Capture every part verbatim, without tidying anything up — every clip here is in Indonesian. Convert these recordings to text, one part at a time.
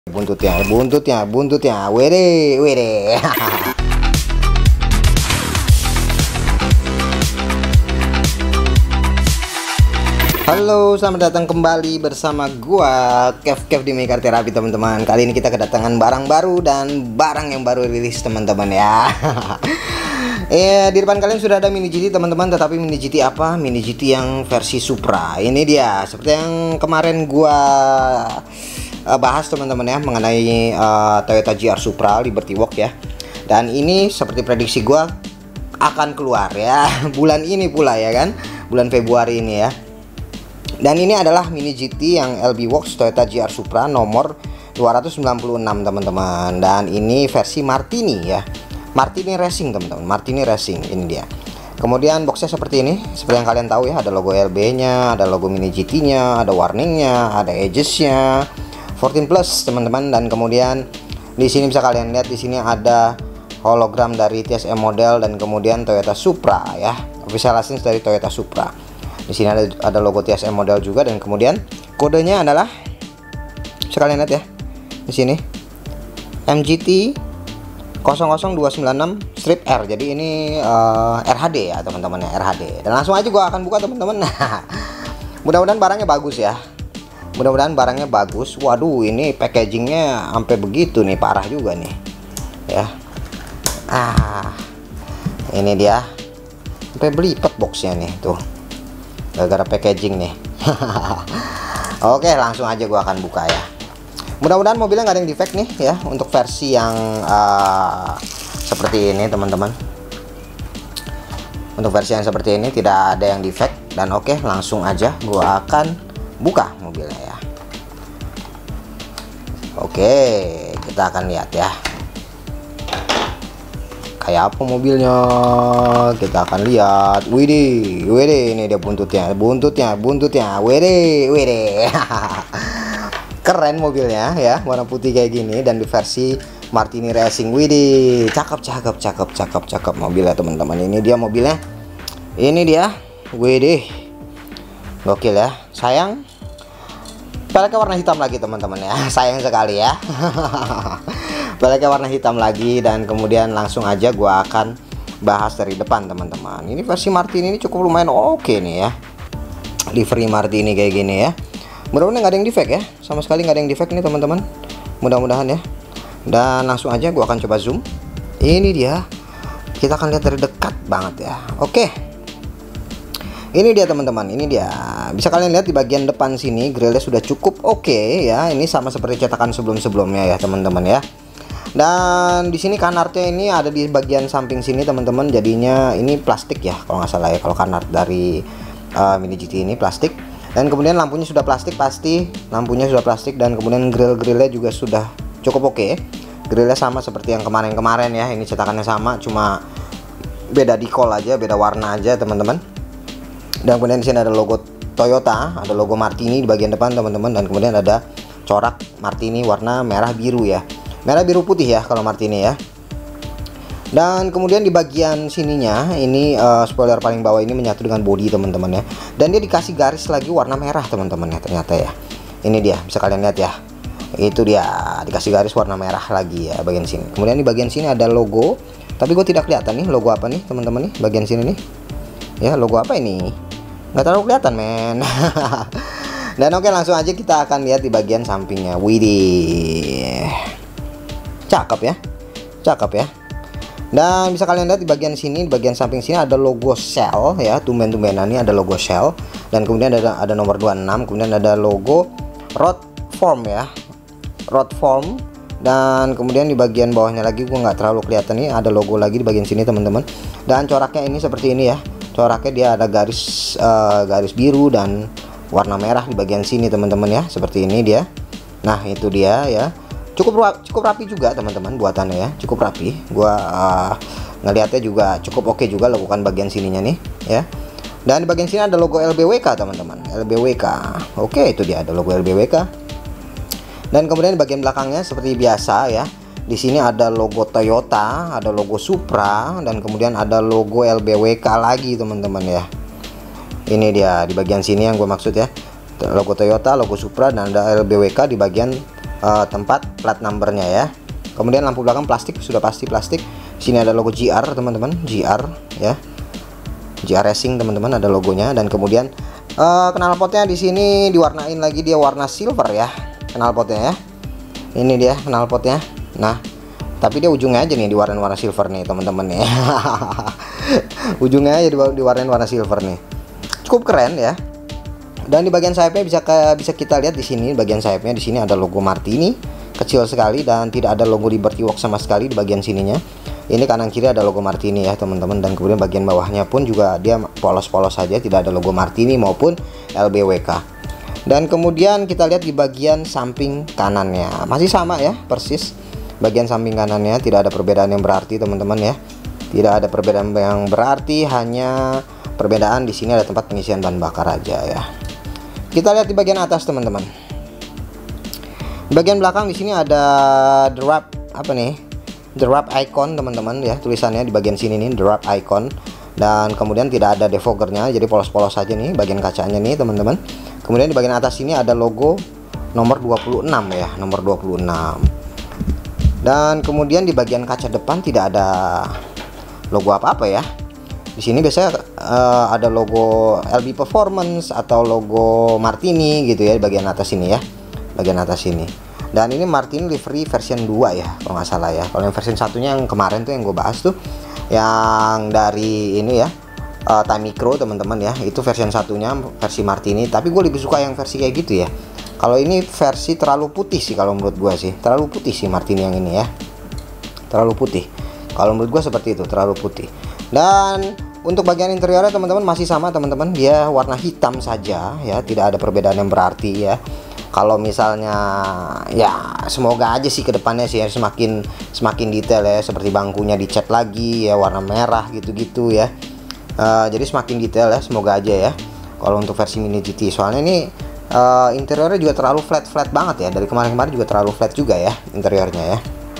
buntutnya, buntutnya, buntutnya, wede, wede. Halo, selamat datang kembali bersama gua Kev Kev di Mega Terapi, teman-teman. Kali ini kita kedatangan barang baru dan barang yang baru rilis, teman-teman ya. Eh, di depan kalian sudah ada mini G T, teman-teman. Tetapi mini G T apa? Mini G T yang versi Supra. Ini dia, seperti yang kemarin gua uh, bahas, teman-teman ya, mengenai uh, Toyota G R Supra Liberty Walk ya. Dan ini seperti prediksi gua akan keluar ya bulan ini pula ya kan, bulan Februari ini ya. Dan ini adalah mini G T yang L B Works Toyota G R Supra nomor dua ratus sembilan puluh enam, teman-teman. Dan ini versi Martini ya, Martini Racing, teman-teman. Martini Racing, ini dia. Kemudian boxnya seperti ini, seperti yang kalian tahu ya. Ada logo L B-nya, ada logo mini G T-nya, ada warningnya, ada edges-nya, empat belas plus, teman-teman. Dan kemudian di sini bisa kalian lihat, di sini ada hologram dari T S M model dan kemudian Toyota Supra ya, official license dari Toyota Supra. Di sini ada, ada logo T S M model juga, dan kemudian kodenya adalah, bisa kalian lihat ya, di sini M G T nol nol dua sembilan enam strip R. Jadi ini uh, R H D ya, teman-teman ya, R H D. Dan langsung aja gua akan buka, teman-teman. Mudah-mudahan barangnya bagus ya. Mudah-mudahan barangnya bagus. Waduh, ini packagingnya sampai begitu nih, parah juga nih. Ya. Ah. Ini dia. Sampai belipet boxnya nih, tuh. Gara-gara packaging nih. Oke, langsung aja gua akan buka ya. Mudah-mudahan mobilnya nggak ada yang defect nih ya, untuk versi yang uh, seperti ini, teman-teman. Untuk versi yang seperti ini tidak ada yang defect. Dan oke, langsung aja gua akan buka mobilnya ya. Oke, kita akan lihat ya, kayak apa mobilnya, kita akan lihat. Widih, widih, ini dia buntutnya, buntutnya, buntutnya, widih, widih. Keren mobilnya ya, warna putih kayak gini dan di versi Martini Racing. Widih, cakep, cakep, cakep, cakep, cakep mobilnya, teman-teman. Ini dia mobilnya, ini dia, widih, gokil ya. Sayang, peleknya warna hitam lagi, teman-teman ya. Sayang sekali ya. Peleknya warna hitam lagi. Dan kemudian langsung aja gua akan bahas dari depan, teman-teman. Ini versi Martini ini cukup lumayan oke nih ya, livery Martini kayak gini ya. Mudah-mudahan nggak ada yang defect ya, sama sekali nggak ada yang defect nih, teman-teman. Mudah-mudahan ya. Dan langsung aja gua akan coba zoom. Ini dia, kita akan lihat dari dekat banget ya. Oke, ini dia, teman-teman. Ini dia, bisa kalian lihat di bagian depan sini grillnya sudah cukup oke ya. Ini sama seperti cetakan sebelum-sebelumnya ya, teman-teman ya. Dan di sini kanartnya ini ada di bagian samping sini, teman-teman. Jadinya ini plastik ya, kalau nggak salah ya, kalau kanart dari uh, mini G T ini plastik. Dan kemudian lampunya sudah plastik, pasti lampunya sudah plastik. Dan kemudian grill-grillnya juga sudah cukup oke. Grillnya sama seperti yang kemarin-kemarin ya. Ini cetakannya sama, cuma beda decol aja, beda warna aja, teman-teman. Dan kemudian di sini ada logo Toyota, ada logo Martini di bagian depan, teman-teman. Dan kemudian ada corak Martini warna merah biru ya, merah biru putih ya kalau Martini ya. Dan kemudian di bagian sininya ini uh, spoiler paling bawah ini menyatu dengan bodi, teman-teman ya. Dan dia dikasih garis lagi warna merah, teman-teman ya, ternyata ya. Ini dia, bisa kalian lihat ya. Itu dia, dikasih garis warna merah lagi ya bagian sini. Kemudian di bagian sini ada logo, tapi gue tidak kelihatan nih logo apa nih, teman-teman nih, bagian sini nih. Ya, logo apa ini? Nggak terlalu kelihatan, men. Dan oke, langsung aja kita akan lihat di bagian sampingnya. Widih, cakep ya, cakep ya. Dan bisa kalian lihat di bagian sini, di bagian samping sini ada logo Shell ya, tumben-tumbenan ini ada logo Shell. Dan kemudian ada ada nomor dua puluh enam, kemudian ada logo Road Form ya, Road Form. Dan kemudian di bagian bawahnya lagi gue nggak terlalu kelihatan nih, ada logo lagi di bagian sini, teman-teman. Dan coraknya ini seperti ini ya, coraknya dia ada garis uh, garis biru dan warna merah di bagian sini, teman-teman ya, seperti ini dia. Nah, itu dia ya. Cukup cukup rapi juga, teman-teman, buatannya ya, cukup rapi. Gua uh, ngelihatnya juga cukup oke juga lakukan bagian sininya nih ya. Dan di bagian sini ada logo L B W K, teman-teman, L B W K. Oke, itu dia, ada logo L B W K. Dan kemudian di bagian belakangnya seperti biasa ya, di sini ada logo Toyota, ada logo Supra, dan kemudian ada logo L B W K lagi, teman-teman ya. Ini dia di bagian sini yang gue maksud ya, logo Toyota, logo Supra, dan ada L B W K di bagian uh, tempat plat numbernya ya. Kemudian lampu belakang plastik, sudah pasti plastik. Sini ada logo G R teman-teman, G R ya, G R Racing teman-teman, ada logonya. Dan kemudian uh, knalpotnya di sini diwarnain lagi, dia warna silver ya knalpotnya ya. Ini dia knalpotnya. Nah, tapi dia ujungnya aja nih diwarnain warna silver nih teman-teman nih. Ujungnya aja diwarnain warna silver nih. Cukup keren ya. Dan di bagian sayapnya bisa ke, bisa kita lihat di sini bagian sayapnya, di sini ada logo Martini kecil sekali dan tidak ada logo Liberty Walk sama sekali di bagian sininya. Ini kanan kiri ada logo Martini ya teman-teman, dan kemudian bagian bawahnya pun juga dia polos-polos saja, tidak ada logo Martini maupun L B W K. Dan kemudian kita lihat di bagian samping kanannya masih sama ya, persis. Bagian samping kanannya tidak ada perbedaan yang berarti teman-teman ya. Tidak ada perbedaan yang berarti, hanya perbedaan di sini ada tempat pengisian bahan bakar aja ya. Kita lihat di bagian atas teman-teman. Di bagian belakang di sini ada the wrap apa nih? The wrap icon teman-teman ya, tulisannya di bagian sini nih, the wrap icon. Dan kemudian tidak ada defoggernya, jadi polos-polos saja nih bagian kacanya nih teman-teman. Kemudian di bagian atas sini ada logo nomor dua puluh enam ya, nomor dua puluh enam. Dan kemudian di bagian kaca depan tidak ada logo apa-apa ya. Di sini biasanya uh, ada logo L B Performance atau logo Martini gitu ya di bagian atas sini ya, bagian atas sini. Dan ini Martini livery version dua ya kalau nggak salah ya. Kalau yang version satunya yang kemarin tuh yang gue bahas tuh yang dari ini ya, uh, Time Micro teman-teman ya, itu version satunya versi Martini. Tapi gue lebih suka yang versi kayak gitu ya. Kalau ini versi terlalu putih sih kalau menurut gue sih, terlalu putih sih Martini yang ini ya, terlalu putih. Kalau menurut gue seperti itu, terlalu putih. Dan untuk bagian interiornya teman-teman masih sama teman-teman, dia warna hitam saja ya, tidak ada perbedaan yang berarti ya. Kalau misalnya ya semoga aja sih kedepannya sih ya, semakin semakin detail ya, seperti bangkunya dicat lagi ya warna merah gitu-gitu ya. Uh, jadi semakin detail ya, semoga aja ya. Kalau untuk versi Mini G T, soalnya ini uh, interiornya juga terlalu flat-flat banget ya, dari kemarin-kemarin juga terlalu flat juga ya interiornya ya.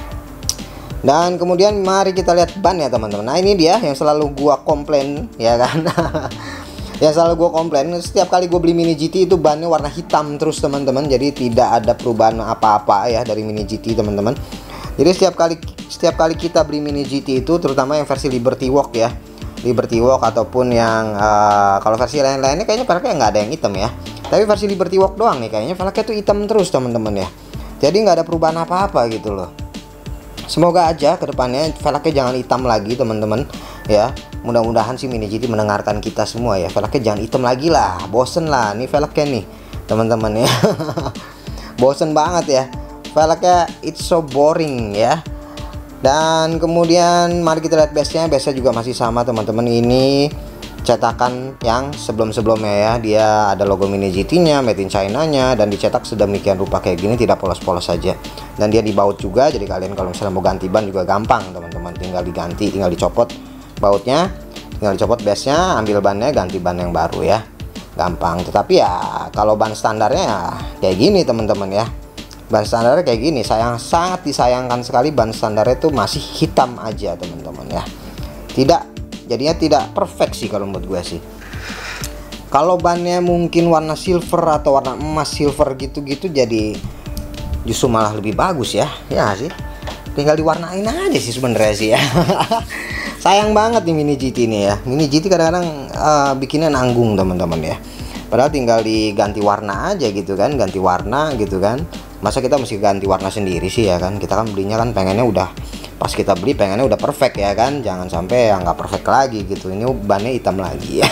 Dan kemudian mari kita lihat ban ya teman-teman. Nah ini dia yang selalu gua komplain ya kan. Yang selalu gua komplain, setiap kali gua beli Mini G T itu bannya warna hitam terus teman-teman. Jadi tidak ada perubahan apa-apa ya dari Mini G T teman-teman. Jadi setiap kali setiap kali kita beli Mini G T itu, terutama yang versi Liberty Walk ya, Liberty Walk ataupun yang uh, kalau versi lain-lainnya kayaknya velgnya nggak ada yang hitam ya. Tapi versi Liberty Walk doang nih kayaknya velgnya tuh hitam terus teman-teman ya. Jadi nggak ada perubahan apa-apa gitu loh. Semoga aja kedepannya velgnya jangan hitam lagi teman-teman ya. Mudah-mudahan sih Mini G T mendengarkan kita semua ya. Velgnya jangan hitam lagi lah, bosen lah nih velgnya nih teman-teman ya. Bosen banget ya velgnya, it's so boring ya. Dan kemudian mari kita lihat base-nya. Base-nya juga masih sama teman-teman, ini cetakan yang sebelum-sebelumnya ya. Dia ada logo Mini G T-nya, made in China-nya, dan dicetak sedemikian rupa kayak gini, tidak polos-polos saja. Dan dia dibaut juga, jadi kalian kalau misalnya mau ganti ban juga gampang teman-teman, tinggal diganti, tinggal dicopot bautnya, tinggal dicopot base-nya, ambil bannya, ganti ban yang baru ya, gampang. Tetapi ya kalau ban standarnya ya kayak gini teman-teman ya, ban standarnya kayak gini, sayang, sangat disayangkan sekali ban standarnya itu masih hitam aja teman-teman ya. Tidak, jadinya tidak perfect sih kalau menurut gue sih. Kalau bannya mungkin warna silver atau warna emas silver gitu-gitu, jadi justru malah lebih bagus ya, ya sih. Tinggal diwarnain aja sih sebenarnya sih ya. Sayang banget nih Mini G T ini ya. Mini G T kadang-kadang uh, bikinnya nanggung teman-teman ya. Padahal tinggal diganti warna aja gitu kan, ganti warna gitu kan. Masa kita mesti ganti warna sendiri sih ya kan? Kita kan belinya kan pengennya udah, pas kita beli pengennya udah perfect ya kan. Jangan sampai yang nggak perfect lagi gitu. Ini bannya hitam lagi ya.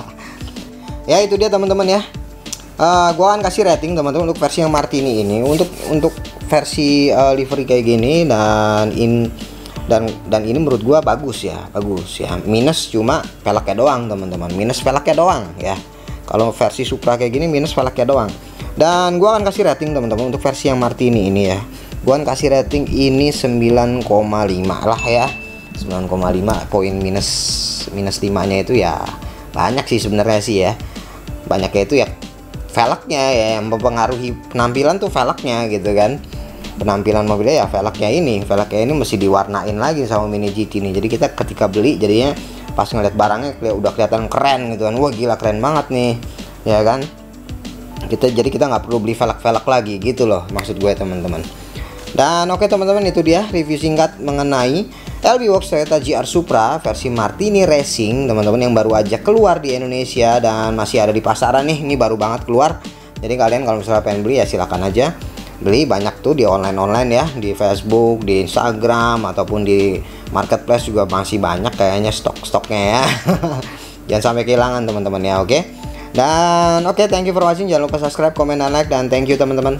Ya itu dia teman-teman ya. Uh, gua akan kasih rating teman-teman untuk versi yang Martini ini, untuk untuk versi uh, livery kayak gini, dan in dan dan ini menurut gua bagus ya, bagus ya. Minus cuma velgnya doang teman-teman, minus velgnya doang ya. Kalau versi Supra kayak gini minus velgnya doang. Dan gua akan kasih rating teman-teman untuk versi yang Martini ini ya. Gua akan kasih rating ini sembilan koma lima lah ya. sembilan koma lima, poin minus minus lima nya itu ya banyak sih sebenarnya sih ya. Banyaknya itu ya velgnya ya, yang mempengaruhi penampilan tuh velgnya gitu kan. Penampilan mobilnya ya velgnya ini, velgnya ini mesti diwarnain lagi sama Mini G T nih. Jadi kita ketika beli jadinya pas ngeliat barangnya udah kelihatan keren gitu kan. Wah gila keren banget nih ya kan. Kita jadi kita nggak perlu beli velg-velg lagi gitu loh maksud gue teman-teman. Dan oke teman-teman, itu dia review singkat mengenai L B Works Toyota G R Supra versi Martini Racing teman-teman, yang baru aja keluar di Indonesia dan masih ada di pasaran nih. Ini baru banget keluar. Jadi kalian kalau misalnya pengen beli ya silakan aja beli, banyak tuh di online-online ya, di Facebook, di Instagram ataupun di marketplace juga masih banyak kayaknya stok-stoknya ya. Jangan sampai kehilangan teman-teman ya, oke. Dan oke, thank you for watching. Jangan lupa subscribe, comment, dan like, dan thank you teman-teman.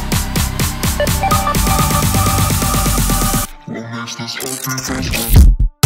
Well, this is